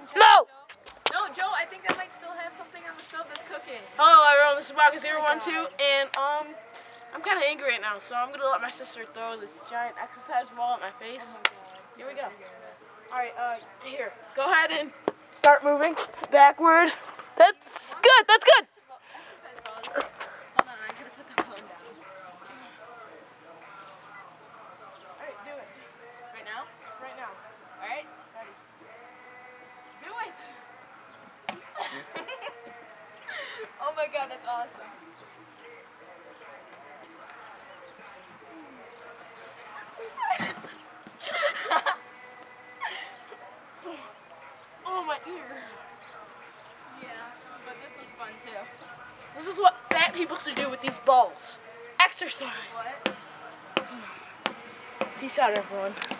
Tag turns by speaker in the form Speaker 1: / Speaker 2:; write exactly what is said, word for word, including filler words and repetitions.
Speaker 1: No!
Speaker 2: No, Joe, I think I might still have something on the stove that's cooking.
Speaker 1: Hello everyone, this is Marcus zero one two, and um, I'm kind of angry right now, so I'm gonna let my sister throw this giant exercise ball at my face. Here we go. All right, uh, here, go ahead and start moving backward. That's good. That's good.
Speaker 2: Hold on, I gotta put the phone down.
Speaker 1: All right, do it.
Speaker 2: Right now?
Speaker 1: Right now.
Speaker 2: All right.
Speaker 1: Ready. Do it.
Speaker 2: Oh my God, that's awesome.
Speaker 1: Oh, my ear.
Speaker 2: Yeah, but this was fun too.
Speaker 1: This is what fat people should do with these balls. Exercise.
Speaker 2: What?
Speaker 1: Peace out, everyone.